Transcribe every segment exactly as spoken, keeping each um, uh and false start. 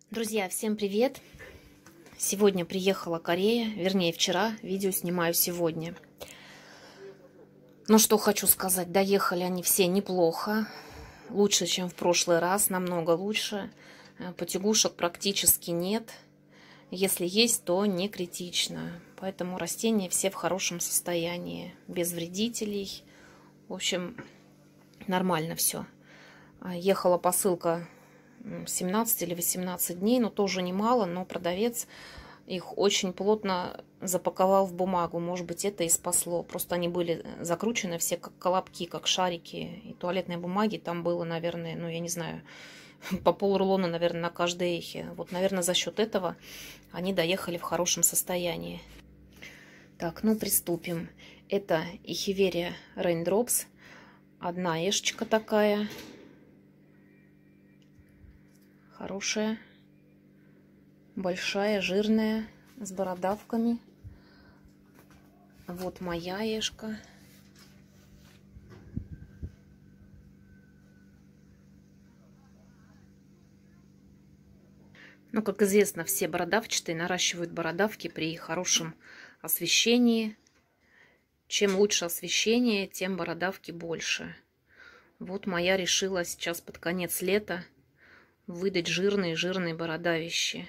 Друзья, всем привет! Сегодня приехала Корея, вернее вчера, видео снимаю сегодня. Ну что хочу сказать, доехали они все неплохо, лучше, чем в прошлый раз, намного лучше. Потягушек практически нет, если есть, то не критично. Поэтому растения все в хорошем состоянии, без вредителей. В общем, нормально все. Ехала посылка семнадцать или восемнадцать дней, но тоже немало, но продавец их очень плотно запаковал в бумагу. Может быть, это и спасло. Просто они были закручены все как колобки, как шарики. И туалетной бумаги там было, наверное, ну, я не знаю, по полрулона, наверное, на каждой эхе. Вот, наверное, за счет этого они доехали в хорошем состоянии. Так, ну, приступим. Это Эхиверия Raindrops. Одна эшечка такая. Хорошая, большая, жирная, с бородавками. Вот моя эшка. Ну, как известно, все бородавчатые наращивают бородавки при хорошем освещении. Чем лучше освещение, тем бородавки больше. Вот моя решила сейчас под конец лета выдать жирные-жирные бородавищи.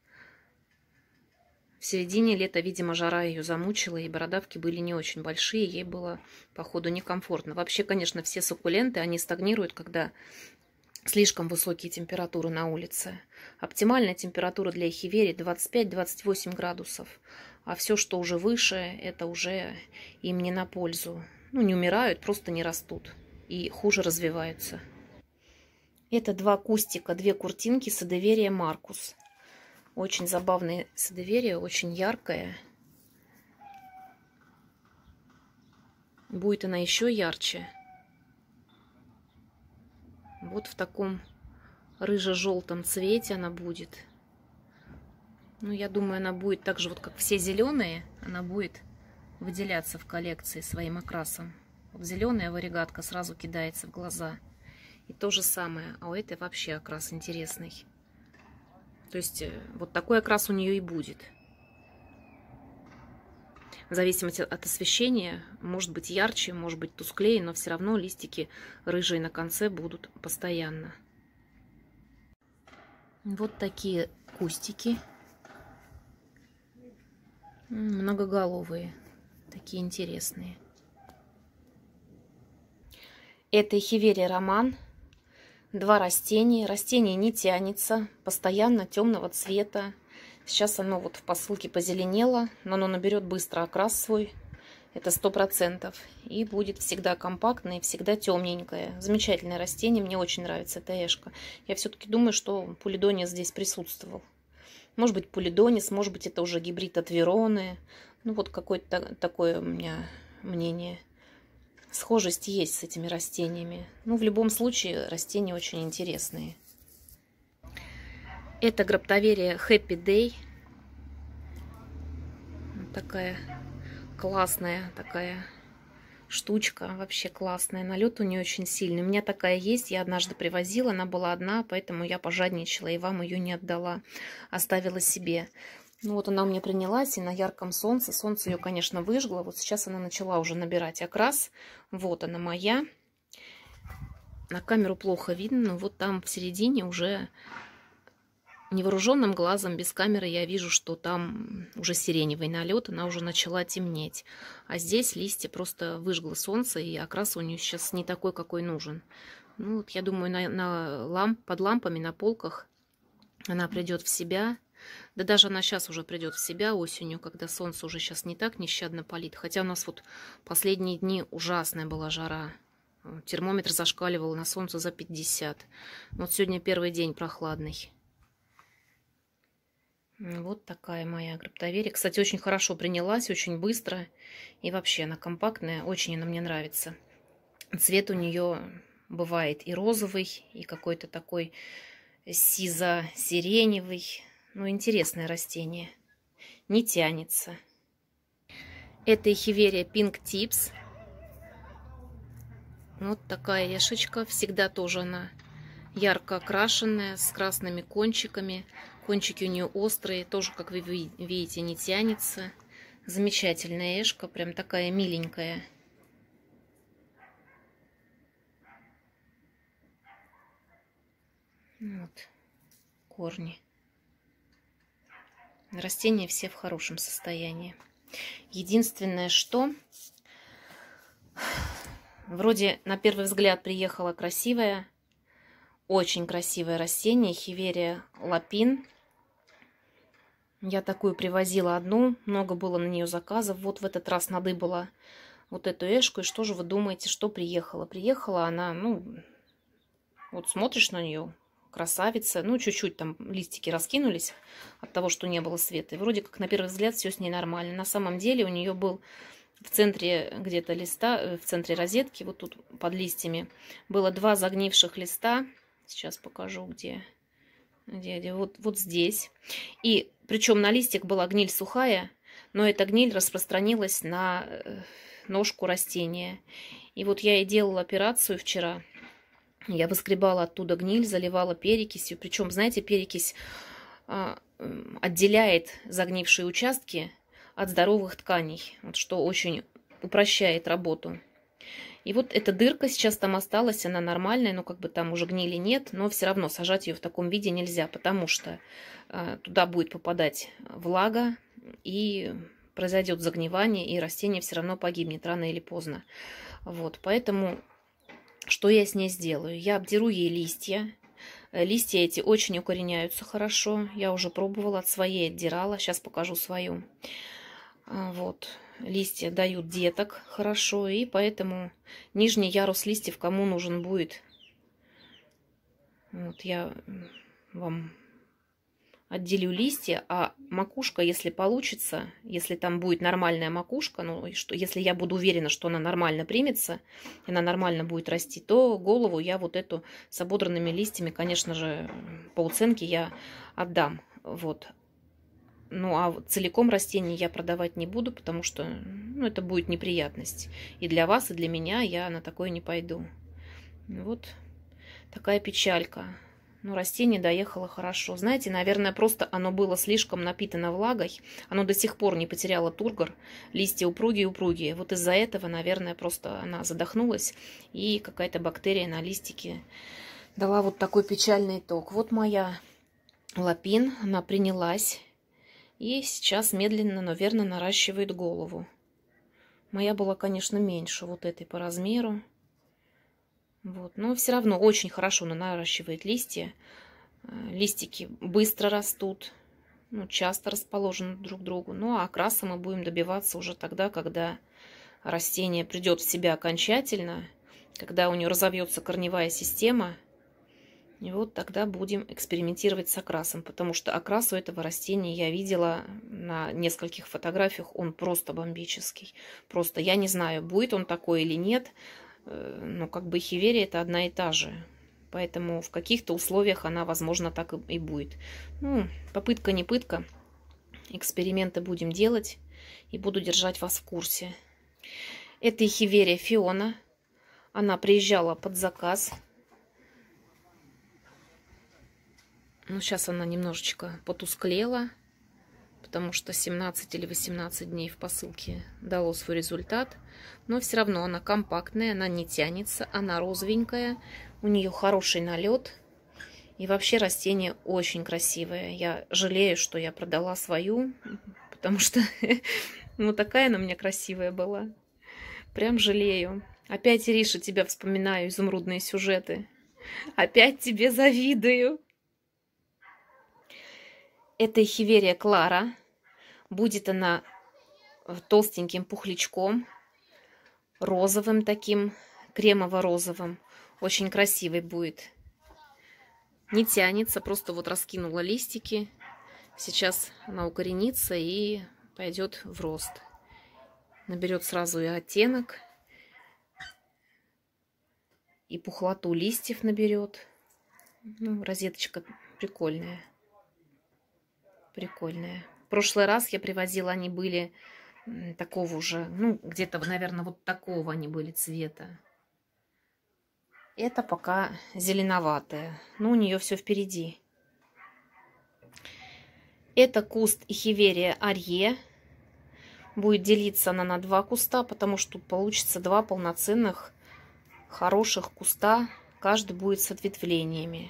В середине лета, видимо, жара ее замучила, и бородавки были не очень большие, ей было, походу, некомфортно. Вообще, конечно, все суккуленты, они стагнируют, когда слишком высокие температуры на улице. Оптимальная температура для эхиверии двадцать пять — двадцать восемь градусов. А все, что уже выше, это уже им не на пользу. Ну, не умирают, просто не растут и хуже развиваются. Это два кустика, две куртинки Садеверия Маркус. Очень забавная Садеверия, очень яркая. Будет она еще ярче. Вот в таком рыже-желтом цвете она будет. Ну, я думаю, она будет так же, вот как все зеленые, она будет выделяться в коллекции своим окрасом. Вот зеленая варигатка сразу кидается в глаза. И то же самое, а у этой вообще окрас интересный. То есть вот такой окрас у нее и будет. В зависимости от освещения, может быть ярче, может быть тусклее, но все равно листики рыжие на конце будут постоянно. Вот такие кустики. Многоголовые, такие интересные. Это Эхиверия Роман. Два растения. Растение не тянется, постоянно темного цвета. Сейчас оно вот в посылке позеленело, но оно наберет быстро окрас свой. Это сто процентов. И будет всегда компактное, всегда темненькое. Замечательное растение, мне очень нравится эта эшка. Я все-таки думаю, что пулидонис здесь присутствовал. Может быть пулидонис, может быть это уже гибрид от Вероны. Ну вот какое-то такое у меня мнение. Схожесть есть с этими растениями. Ну, в любом случае, растения очень интересные. Это Граптоверия Happy Day. Вот такая классная такая штучка. Вообще классная. Налет у нее очень сильный. У меня такая есть. Я однажды привозила. Она была одна, поэтому я пожадничала и вам ее не отдала. Оставила себе. Ну вот она у меня принялась, и на ярком солнце. Солнце ее, конечно, выжгло. Вот сейчас она начала уже набирать окрас. Вот она моя. На камеру плохо видно, но вот там в середине уже невооруженным глазом, без камеры, я вижу, что там уже сиреневый налет. Она уже начала темнеть. А здесь листья просто выжгло солнце, и окрас у нее сейчас не такой, какой нужен. Ну вот я думаю, на, на ламп, под лампами, на полках она придет в себя. Да даже она сейчас уже придет в себя осенью, когда солнце уже сейчас не так нещадно палит. Хотя у нас вот последние дни ужасная была жара. Термометр зашкаливал на солнце за пятьдесят. Вот сегодня первый день прохладный. Вот такая моя Граптоверия. Кстати, очень хорошо принялась, очень быстро. И вообще она компактная, очень она мне нравится. Цвет у нее бывает и розовый, и какой-то такой сизо-сиреневый. Ну, интересное растение. Не тянется. Это Эхиверия Pink Tips. Вот такая эшечка. Всегда тоже она ярко окрашенная, с красными кончиками. Кончики у нее острые, тоже, как вы видите, не тянется. Замечательная эшка, прям такая миленькая. Вот корни. Растения все в хорошем состоянии. Единственное, что вроде на первый взгляд приехала красивая, очень красивое растение, хиверия лапин. Я такую привозила одну, много было на нее заказов. Вот в этот раз надыбала вот эту эшку. И что же вы думаете, что приехала? Приехала она, ну, вот смотришь на нее, красавица. Ну, чуть-чуть там листики раскинулись от того, что не было света. И вроде как на первый взгляд все с ней нормально. На самом деле у нее был в центре где-то листа, в центре розетки, вот тут под листьями, было два загнивших листа. Сейчас покажу, где. где, где вот, вот здесь. И причем на листик была гниль сухая, но эта гниль распространилась на ножку растения. И вот я и делала операцию вчера. Я выскребала оттуда гниль, заливала перекисью. Причем, знаете, перекись а, отделяет загнившие участки от здоровых тканей, вот что очень упрощает работу. И вот эта дырка сейчас там осталась, она нормальная, но как бы там уже гнили нет, но все равно сажать ее в таком виде нельзя, потому что а, туда будет попадать влага, и произойдет загнивание, и растение все равно погибнет рано или поздно. Вот, поэтому что я с ней сделаю? Я обдеру ей листья. Листья эти очень укореняются хорошо. Я уже пробовала, от своей отдирала. Сейчас покажу свою. Вот. Листья дают деток хорошо. И поэтому нижний ярус листьев кому нужен будет. Вот я вам отделю листья, а макушка, если получится, если там будет нормальная макушка, ну, что, если я буду уверена, что она нормально примется, и она нормально будет расти, то голову я вот эту с ободранными листьями, конечно же, по уценке я отдам. Вот. Ну, а целиком растение я продавать не буду, потому что, ну, это будет неприятность. И для вас, и для меня я на такое не пойду. Вот такая печалька. Но растение доехало хорошо. Знаете, наверное, просто оно было слишком напитано влагой. Оно до сих пор не потеряло тургор. Листья упругие-упругие. Вот из-за этого, наверное, просто она задохнулась. И какая-то бактерия на листике дала вот такой печальный итог. Вот моя лапин. Она принялась. И сейчас медленно, но верно наращивает голову. Моя была, конечно, меньше вот этой по размеру. Вот. Но все равно очень хорошо она наращивает листья. Листики быстро растут, ну, часто расположены друг к другу. Ну, а окраса мы будем добиваться уже тогда, когда растение придет в себя окончательно, когда у нее разовьется корневая система. И вот тогда будем экспериментировать с окрасом, потому что окрас у этого растения я видела на нескольких фотографиях, он просто бомбический. Просто я не знаю, будет он такой или нет. Но как бы хиверия это одна и та же. Поэтому в каких-то условиях она, возможно, так и будет. Ну, попытка не пытка. Эксперименты будем делать. И буду держать вас в курсе. Это хиверия Фиона. Она приезжала под заказ. Ну, сейчас она немножечко потусклела. Потому что семнадцать или восемнадцать дней в посылке дало свой результат. Но все равно она компактная, она не тянется, она розовенькая, у нее хороший налет. И вообще растение очень красивое. Я жалею, что я продала свою, потому что ну такая она у меня красивая была. Прям жалею. Опять, Ириша, тебя вспоминаю, изумрудные сюжеты. Опять тебе завидую. Это хиверия Клара. Будет она толстеньким пухлячком, розовым таким, кремово-розовым. Очень красивый будет. Не тянется, просто вот раскинула листики. Сейчас она укоренится и пойдет в рост. Наберет сразу и оттенок, и пухлоту листьев наберет. Ну, розеточка прикольная. Прикольная. В прошлый раз я привозила, они были такого уже, ну, где-то, наверное, вот такого они были цвета. Это пока зеленоватая. Но у нее все впереди. Это куст эхиверия арье. Будет делиться она на два куста, потому что тут получится два полноценных хороших куста. Каждый будет с ответвлениями.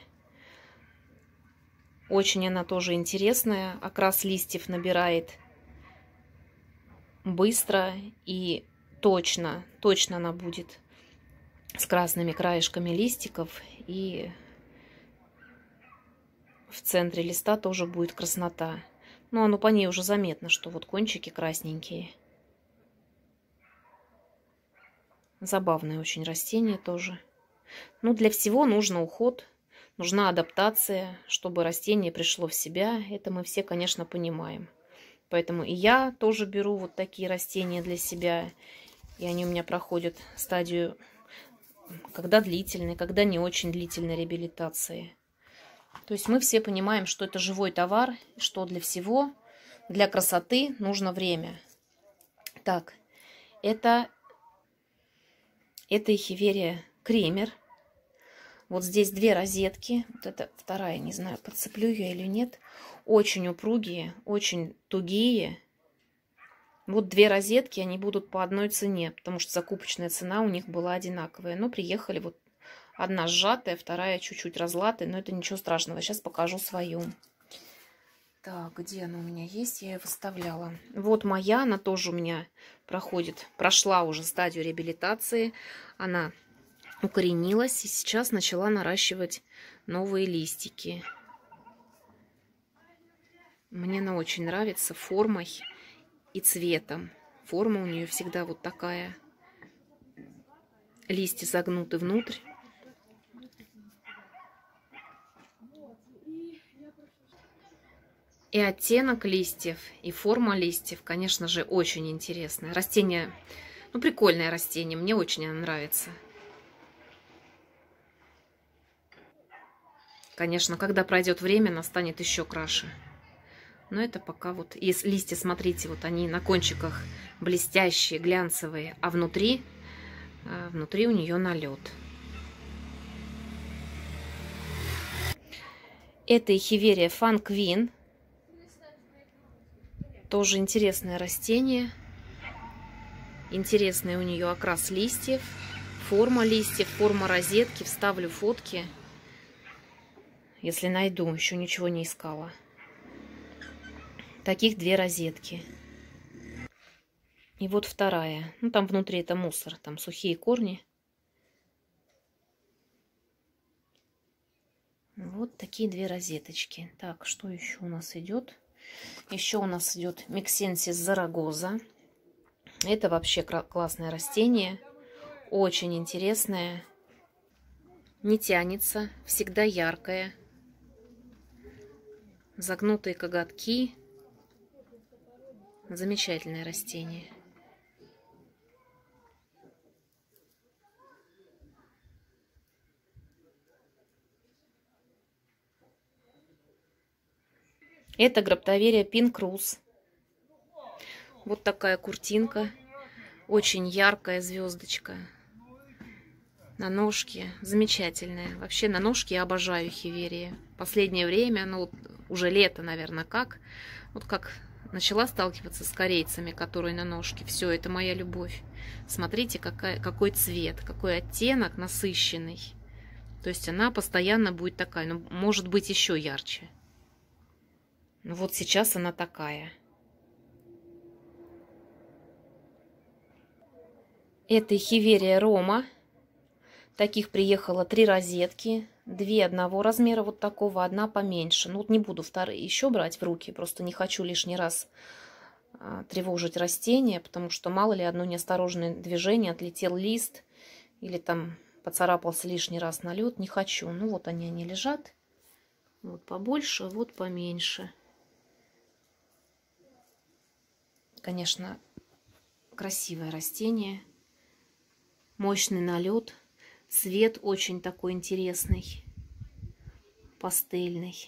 Очень она тоже интересная. Окрас листьев набирает быстро и точно. Точно она будет с красными краешками листиков. И в центре листа тоже будет краснота. Но оно по ней уже заметно, что вот кончики красненькие. Забавное очень растение тоже. Ну, для всего нужно уход. Нужна адаптация, чтобы растение пришло в себя. Это мы все, конечно, понимаем. Поэтому и я тоже беру вот такие растения для себя. И они у меня проходят стадию, когда длительной, когда не очень длительной реабилитации. То есть мы все понимаем, что это живой товар, что для всего, для красоты нужно время. Так, это, это эхиверия кремер. Вот здесь две розетки. Вот это вторая, не знаю, подцеплю ее или нет. Очень упругие, очень тугие. Вот две розетки, они будут по одной цене, потому что закупочная цена у них была одинаковая. Но приехали вот одна сжатая, вторая чуть-чуть разлатая, но это ничего страшного. Сейчас покажу свою. Так, где она у меня есть? Я ее выставляла. Вот моя, она тоже у меня проходит, прошла уже стадию реабилитации. Она укоренилась и сейчас начала наращивать новые листики. Мне она очень нравится формой и цветом. Форма у нее всегда вот такая. Листья загнуты внутрь. И оттенок листьев, и форма листьев, конечно же, очень интересная. Растение, ну, прикольное растение, мне очень оно нравится. Конечно, когда пройдет время, она станет еще краше. Но это пока вот... И листья, смотрите, вот они на кончиках блестящие, глянцевые, а внутри, а внутри у нее налет. Это эхиверия Fun Queen. Тоже интересное растение. Интересный у нее окрас листьев, форма листьев, форма розетки. Вставлю фотки, если найду. Еще ничего не искала. Таких две розетки. И вот вторая. Ну, там внутри это мусор, там сухие корни. Вот такие две розеточки. Так, что еще у нас идет? Еще у нас идет Миксенсис Зарагоза. Это вообще классное растение. Очень интересное. Не тянется. Всегда яркое. Загнутые коготки. Замечательное растение. Это Граптоверия Pink Rose. Вот такая куртинка. Очень яркая звездочка. На ножке. Замечательная. Вообще на ножке я обожаю эхиверии. Последнее время, ну уже лето, наверное, как. Вот как начала сталкиваться с корейцами, которые на ножке. Все, это моя любовь. Смотрите, какая, какой цвет, какой оттенок насыщенный. То есть она постоянно будет такая. Но может быть еще ярче. Ну вот сейчас она такая. Это эхиверия Рома. Таких приехало три розетки. Две одного размера вот такого, одна поменьше. Ну вот не буду вторые еще брать в руки. Просто не хочу лишний раз а, тревожить растения. Потому что мало ли одно неосторожное движение, отлетел лист. Или там поцарапался лишний раз на лед. Не хочу. Ну вот они, они лежат. Вот побольше, вот поменьше. Конечно, красивое растение. Мощный налет. Цвет очень такой интересный. Пастельный.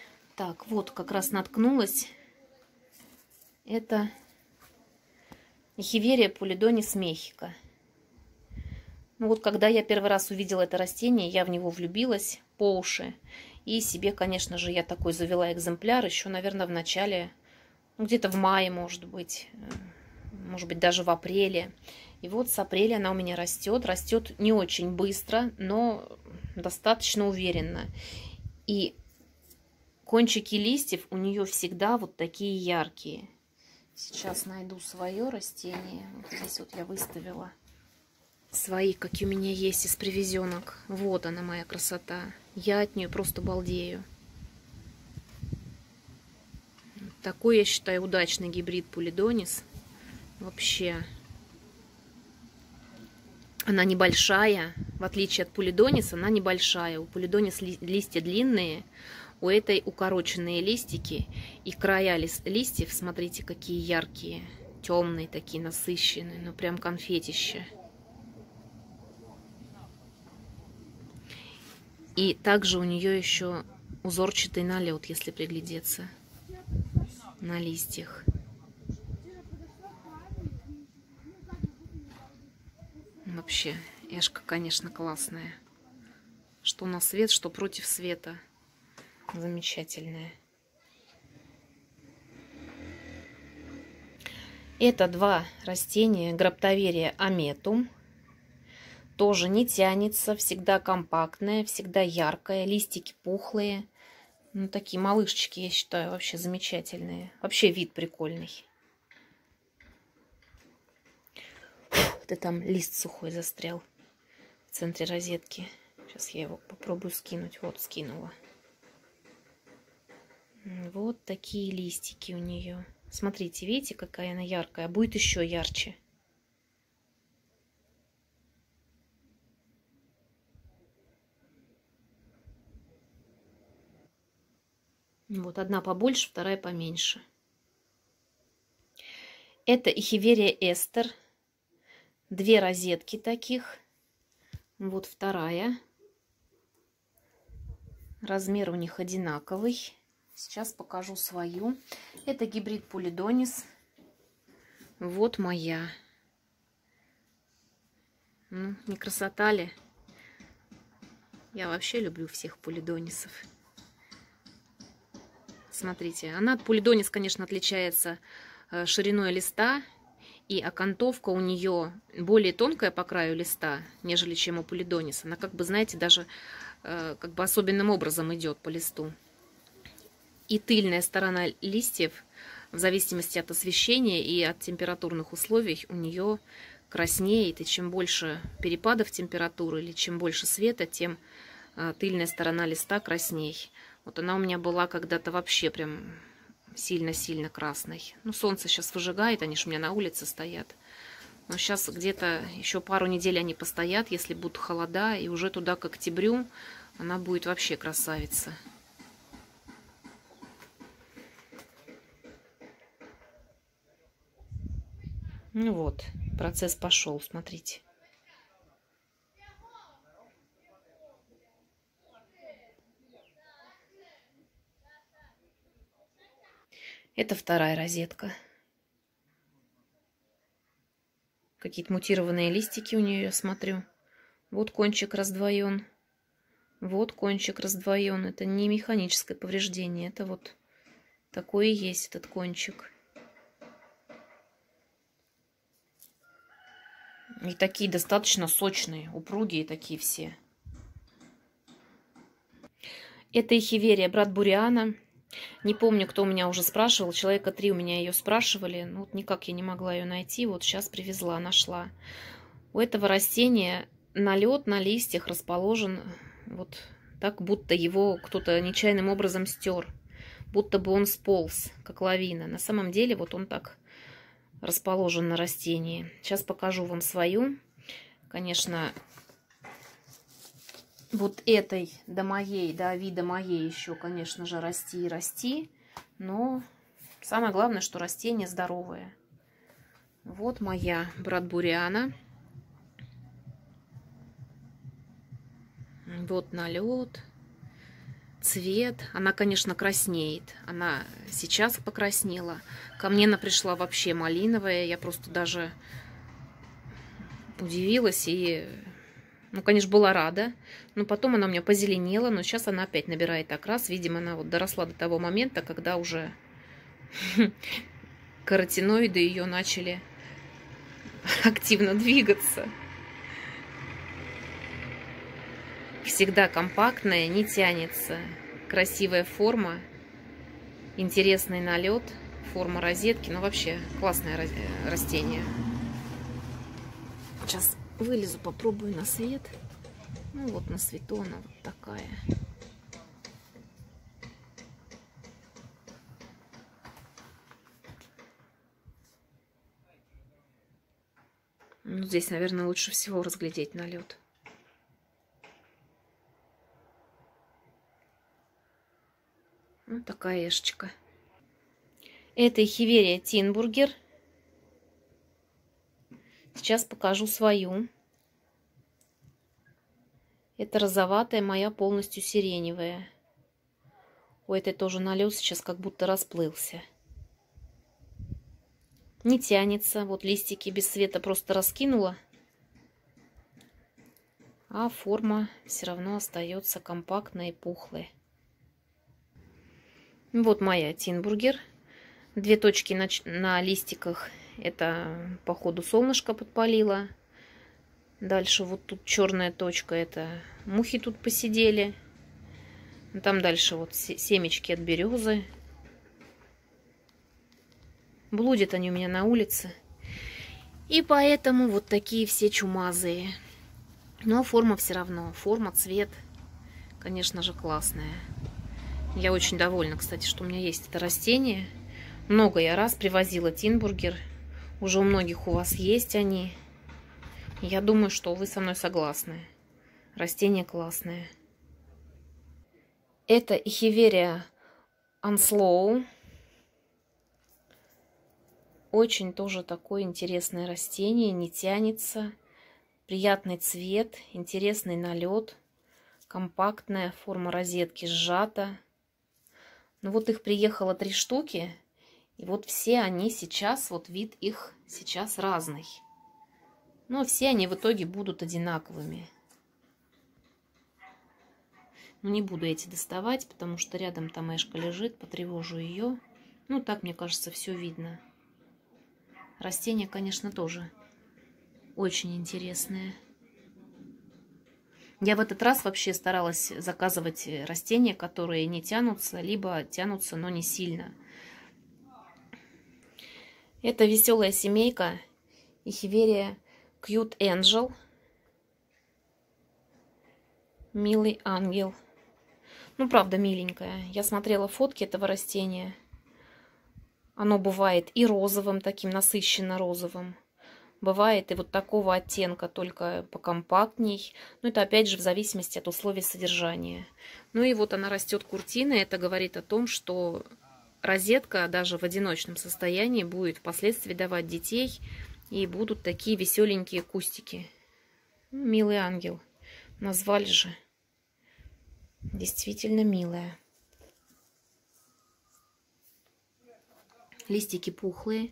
Так, вот как раз наткнулась. Это Эхиверия пулидонис Мехико. Ну вот, когда я первый раз увидела это растение, я в него влюбилась по уши. И себе, конечно же, я такой завела экземпляр еще, наверное, в начале, ну, где-то в мае, может быть, может быть, даже в апреле. И вот с апреля она у меня растет. Растет не очень быстро, но достаточно уверенно. И кончики листьев у нее всегда вот такие яркие. Сейчас найду свое растение. Вот здесь вот я выставила свои, какие у меня есть из привезенок. Вот она, моя красота. Я от нее просто балдею. Такой, я считаю, удачный гибрид пулидонис. Вообще. Она небольшая. В отличие от пулидониса, она небольшая. У пулидонис ли, листья длинные. У этой укороченные листики. И края ли, листьев, смотрите, какие яркие. Темные такие, насыщенные. Ну, прям конфетище. И также у нее еще узорчатый налет, если приглядеться на листьях. Вообще, эшка, конечно, классная. Что на свет, что против света. Замечательная. Это два растения Граптоверия аметум. Тоже не тянется, всегда компактная, всегда яркая, листики пухлые. Ну, такие малышечки, я считаю, вообще замечательные. Вообще вид прикольный. Это там лист сухой застрял в центре розетки. Сейчас я его попробую скинуть. Вот, скинула. Вот такие листики у нее. Смотрите, видите, какая она яркая. Будет еще ярче. Вот одна побольше, вторая поменьше. Это Эхиверия эстер. Две розетки таких. Вот вторая. Размер у них одинаковый. Сейчас покажу свою. Это гибрид пулидонис. Вот моя. Ну, не красота ли? Я вообще люблю всех пулидонисов. Смотрите, она от пулидонис, конечно, отличается шириной листа, и окантовка у нее более тонкая по краю листа, нежели чем у пулидониса. Она, как бы, знаете, даже как бы особенным образом идет по листу. И тыльная сторона листьев, в зависимости от освещения и от температурных условий, у нее краснеет. И чем больше перепадов температуры или чем больше света, тем тыльная сторона листа красней. Вот она у меня была когда-то вообще прям сильно-сильно красной. Ну, солнце сейчас выжигает, они же у меня на улице стоят. Но сейчас где-то еще пару недель они постоят, если будут холода, и уже туда к октябрю она будет вообще красавица. Ну вот, процесс пошел, смотрите. Это вторая розетка. Какие-то мутированные листики у нее, я смотрю. Вот кончик раздвоен. Вот кончик раздвоен. Это не механическое повреждение. Это вот такой и есть этот кончик. И такие достаточно сочные, упругие такие все. Это Эхиверия братбуриана. Не помню, кто у меня уже спрашивал. Человека три у меня ее спрашивали. Ну, вот никак я не могла ее найти. Вот сейчас привезла, нашла. У этого растения налет на листьях расположен вот так, будто его кто-то нечаянным образом стер. Будто бы он сполз, как лавина. На самом деле вот он так расположен на растении. Сейчас покажу вам свою. Конечно, вот этой до моей, до вида моей еще, конечно же, расти и расти. Но самое главное, что растение здоровое. Вот моя братбуриана. Вот налет. цвет. Она, конечно, краснеет. Она сейчас покраснела. Ко мне она пришла вообще малиновая. Я просто даже удивилась и, ну, конечно, была рада. Но потом она у меня позеленела. Но сейчас она опять набирает окрас. Видимо, она вот доросла до того момента, когда уже каротиноиды ее начали активно двигаться. Всегда компактная, не тянется. Красивая форма, интересный налет, форма розетки. Ну, вообще, классное растение. Сейчас вылезу, попробую на свет. Ну, вот на свету она вот такая. Ну, здесь, наверное, лучше всего разглядеть налет. Вот такая эшечка. Это эхиверия Тинбургер. Сейчас покажу свою. Это розоватая, моя полностью сиреневая. У этой тоже налет сейчас как будто расплылся. Не тянется. Вот листики без света просто раскинула. А форма все равно остается компактной и пухлой. Вот моя Тинбургер. Две точки на, на листиках. Это, походу, солнышко подпалило. Дальше вот тут черная точка. Это мухи тут посидели. Там дальше вот семечки от березы. Блудят они у меня на улице. И поэтому вот такие все чумазые. Но форма все равно. Форма, цвет, конечно же, классная. Я очень довольна, кстати, что у меня есть это растение. Много я раз привозила Тинбургер. Уже у многих у вас есть они. Я думаю, что вы со мной согласны. Растение классное. Это эхиверия Анслоу. Очень тоже такое интересное растение. Не тянется. Приятный цвет. Интересный налет. Компактная форма розетки сжата. Ну вот их приехало три штуки. И вот все они сейчас, вот вид их сейчас разный. Но все они в итоге будут одинаковыми. Но не буду эти доставать, потому что рядом там эшка лежит. Потревожу ее. Ну так, мне кажется, все видно. Растение, конечно, тоже очень интересное. Я в этот раз вообще старалась заказывать растения, которые не тянутся, либо тянутся, но не сильно. Это веселая семейка эхиверия Cute Angel. Милый ангел. Ну, правда, миленькая. Я смотрела фотки этого растения. Оно бывает и розовым, таким насыщенно розовым. Бывает и вот такого оттенка, только покомпактней. Но это опять же в зависимости от условий содержания. Ну и вот она растет куртиной. Это говорит о том, что розетка даже в одиночном состоянии будет впоследствии давать детей. И будут такие веселенькие кустики. Милый ангел. Назвали же. Действительно милая. Листики пухлые.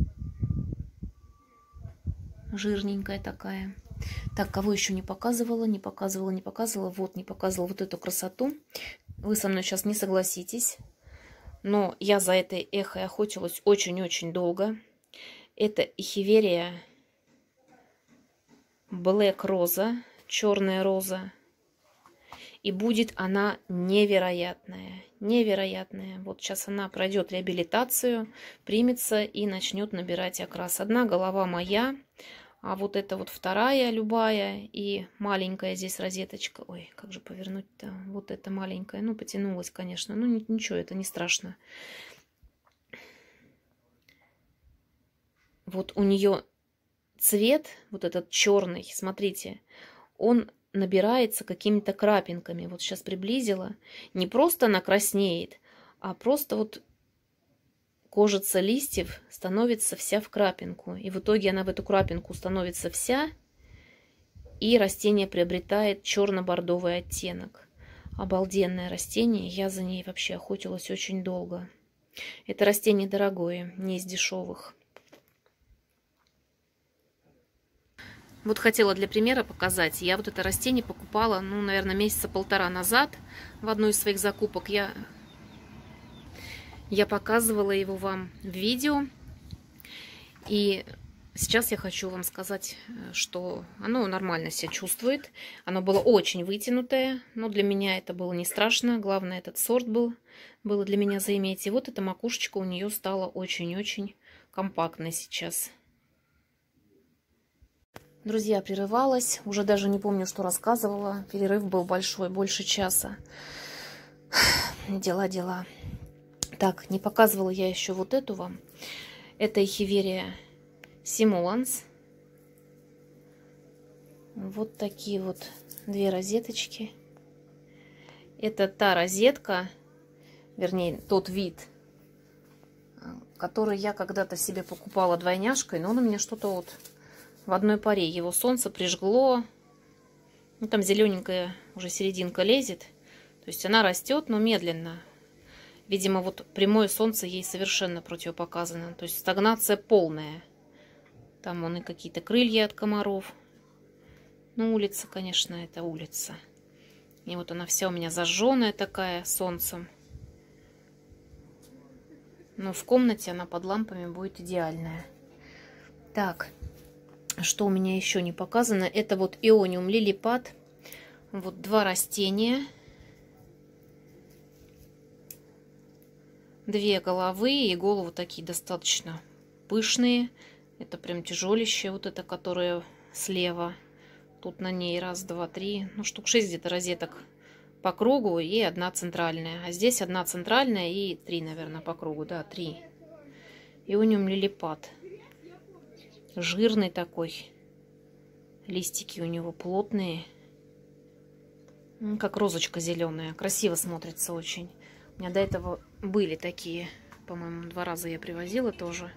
Жирненькая такая. Так, кого еще не показывала, не показывала, не показывала. Вот, не показывала вот эту красоту. Вы со мной сейчас не согласитесь. Но я за этой эхой охотилась очень-очень долго. Это эхиверия Black Роза. Черная роза. И будет она невероятная. Невероятная. Вот сейчас она пройдет реабилитацию, примется и начнет набирать окрас. Одна голова моя, а вот это вот вторая любая и маленькая здесь розеточка. Ой, как же повернуть-то? Вот эта маленькая. Ну, потянулась, конечно. Ну, ничего, это не страшно. Вот у нее цвет, вот этот черный, смотрите, он набирается какими-то крапинками. Вот сейчас приблизила. Не просто она краснеет, а просто вот кожица листьев становится вся в крапинку. И в итоге она в эту крапинку становится вся, и растение приобретает черно-бордовый оттенок. Обалденное растение. Я за ней вообще охотилась очень долго. Это растение дорогое, не из дешевых. Вот хотела для примера показать. Я вот это растение покупала, ну, наверное, месяца полтора назад в одной из своих закупок. Я, я показывала его вам в видео. И сейчас я хочу вам сказать, что оно нормально себя чувствует. Оно было очень вытянутое, но для меня это было не страшно. Главное, этот сорт был, было для меня заиметь. И вот эта макушечка у нее стала очень-очень компактной сейчас. Друзья, прерывалась. Уже даже не помню, что рассказывала. Перерыв был большой, больше часа. Дела, дела. Так, не показывала я еще вот эту вам. Это эхиверия симуланс. Вот такие вот две розеточки. Это та розетка, вернее, тот вид, который я когда-то себе покупала двойняшкой, но он у меня что-то вот в одной паре. Его солнце прижгло. Ну, там зелененькая уже серединка лезет. То есть она растет, но медленно. Видимо, вот прямое солнце ей совершенно противопоказано. То есть стагнация полная. Там вон и какие-то крылья от комаров. Ну, улица, конечно, это улица. И вот она вся у меня зажженная такая солнцем. Но в комнате она под лампами будет идеальная. Так, что у меня еще не показано? Это вот иониум лилипат. Вот два растения. Две головы, и головы такие достаточно пышные. Это прям тяжелище, вот это, которое слева. Тут на ней раз, два, три, ну штук шесть где-то розеток по кругу и одна центральная. А здесь одна центральная и три, наверное, по кругу, да, три. Иониум лилипат. Жирный такой. Листики у него плотные. Как розочка зеленая. Красиво смотрится очень. У меня до этого были такие, по-моему, два раза я привозила тоже.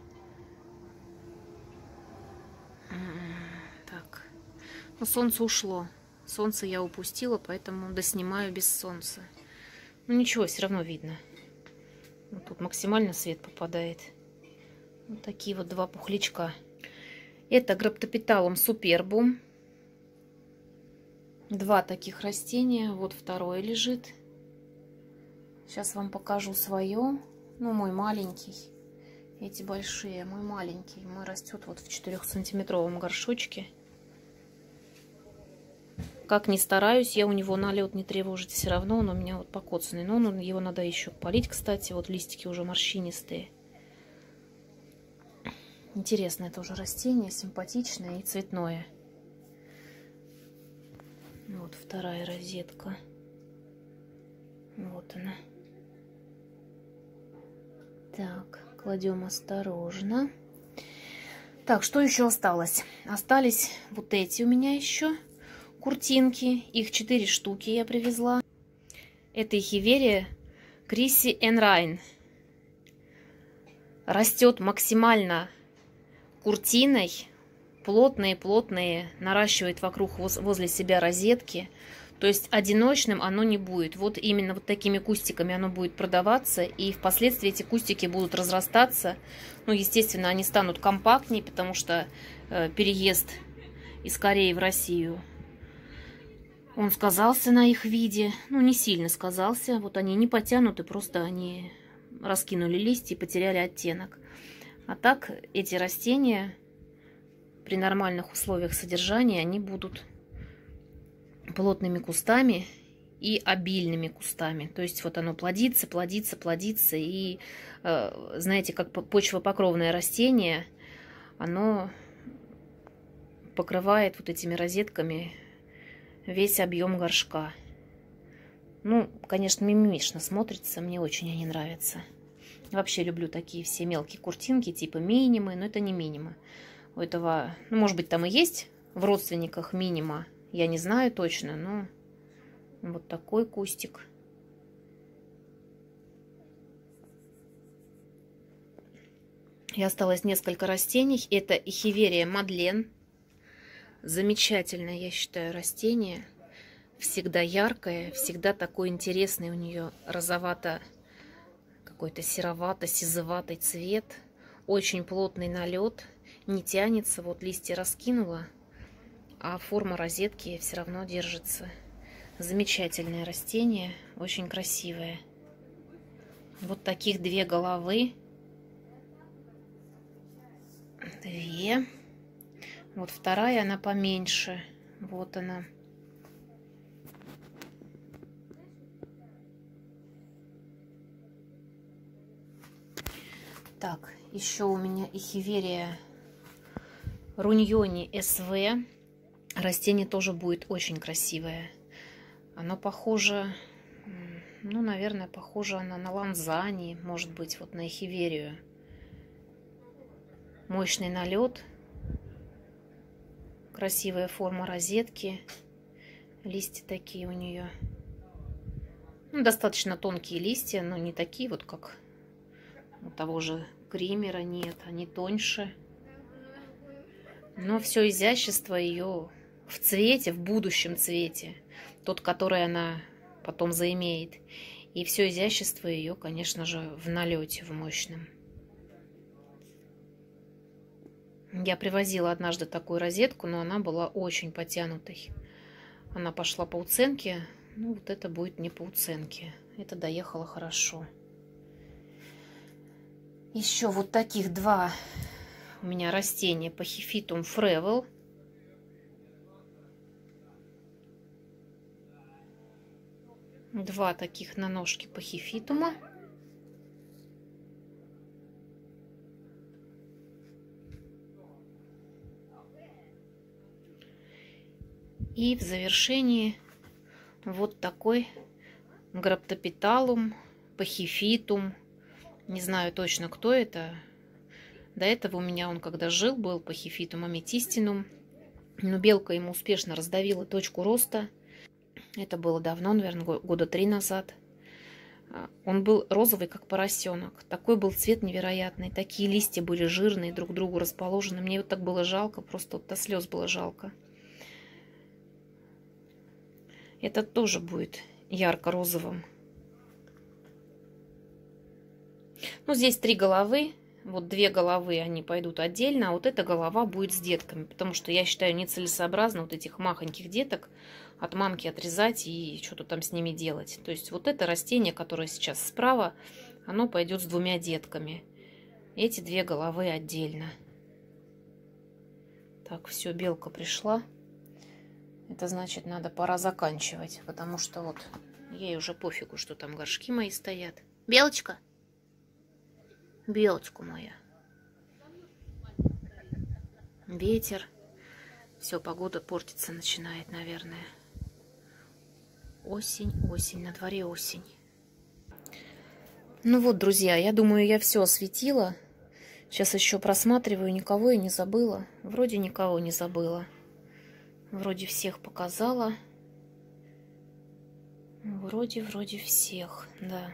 Так. Но солнце ушло. Солнце я упустила, поэтому доснимаю без солнца. Ну ничего, все равно видно. Вот тут максимально свет попадает. Вот такие вот два пухлячка. Это граптопиталум супербум. Два таких растения. Вот второе лежит. Сейчас вам покажу свое. Ну, мой маленький. Эти большие. Мой маленький. Мой растет вот в четырехсантиметровом горшочке. Как ни стараюсь, я у него налет не тревожить. Все равно он у меня вот покоцанный. Но он, его надо еще полить, кстати. Вот листики уже морщинистые. Интересное тоже растение. Симпатичное и цветное. Вот вторая розетка. Вот она. Так, кладем осторожно. Так, что еще осталось? Остались вот эти у меня еще куртинки. Их четыре штуки я привезла. Это эхиверия Крисси Энрайн. Растет максимально куртиной. Плотные-плотные. Наращивает вокруг возле себя розетки. То есть одиночным оно не будет. Вот именно вот такими кустиками оно будет продаваться. И впоследствии эти кустики будут разрастаться. Ну, естественно, они станут компактнее, потому что э, переезд из Кореи в Россию, он сказался на их виде. Ну, не сильно сказался. Вот они не потянуты, просто они раскинули листья и потеряли оттенок. А так эти растения при нормальных условиях содержания, они будут плотными кустами и обильными кустами. То есть вот оно плодится, плодится, плодится. И э, знаете, как почвопокровное растение, оно покрывает вот этими розетками весь объем горшка. Ну, конечно, мимимишно смотрится, мне очень они нравятся. Вообще люблю такие все мелкие куртинки, типа минимы, но это не минима. У этого, ну, может быть, там и есть в родственниках минима, я не знаю точно, но вот такой кустик. И осталось несколько растений. Это эхиверия Мадлен. Замечательное, я считаю, растение. всегда яркая, всегда такой интересный у нее розовато, какой-то серовато-сизоватый цвет. Очень плотный налет, не тянется. Вот листья раскинула, а форма розетки все равно держится. Замечательное растение, очень красивое. Вот таких две головы. Две. Вот вторая, она поменьше. Вот она. Так, еще у меня эхиверия руньони эс вэ. Растение тоже будет очень красивое. Оно похоже, ну, наверное, похоже оно на ланзани, может быть, вот на эхиверию. Мощный налет. Красивая форма розетки. Листья такие у нее. Ну, достаточно тонкие листья, но не такие вот, как у того же Кримера. Нет, они тоньше. Но все изящество ее в цвете, в будущем цвете. Тот, который она потом заимеет. И все изящество ее, конечно же, в налете, в мощном. Я привозила однажды такую розетку, но она была очень потянутой. Она пошла по уценке. Ну, вот это будет не по уценке. Это доехало хорошо. Еще вот таких два у меня растения. Пахифитум фревел. Два таких на ножке пахифитума. И в завершении вот такой граптопиталум, пахифитум. Не знаю точно, кто это. До этого у меня он, когда жил, был пахифитум аметистинум. Но белка ему успешно раздавила точку роста. Это было давно, наверное, года три назад. Он был розовый, как поросенок. Такой был цвет невероятный. Такие листья были жирные, друг к другу расположены. Мне вот так было жалко, просто вот до слез было жалко. Этот тоже будет ярко-розовым. Ну, здесь три головы. Вот две головы, они пойдут отдельно, а вот эта голова будет с детками. Потому что я считаю нецелесообразно вот этих махоньких деток от мамки отрезать и что-то там с ними делать. То есть вот это растение, которое сейчас справа, оно пойдет с двумя детками. Эти две головы отдельно. Так, все, белка пришла. Это значит, надо пора заканчивать, потому что вот ей уже пофигу, что там горшки мои стоят. Белочка! Белочка моя. Ветер. Все, погода портиться начинает, наверное. Осень, осень, на дворе осень. Ну вот, друзья, я думаю, я все осветила. Сейчас еще просматриваю, никого я не забыла. Вроде никого не забыла. Вроде всех показала. Вроде, вроде всех, да.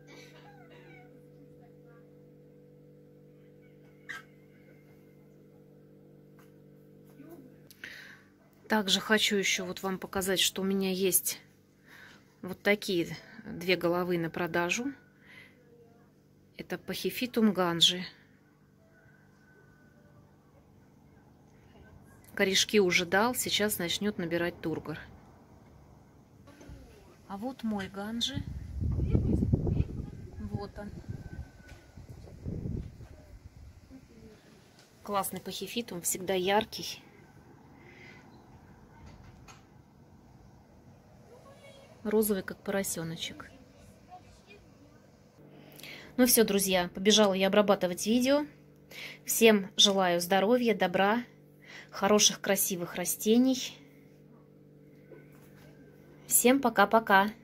Также хочу еще вот вам показать, что у меня есть вот такие две головы на продажу. Это пахифитум ганжи. Корешки уже дал, сейчас начнет набирать тургор. А вот мой ганжи. Вот он. Классный пахифитум, всегда яркий. Розовый, как поросеночек. Ну все, друзья, побежала я обрабатывать видео. Всем желаю здоровья, добра, хороших, красивых растений. Всем пока-пока.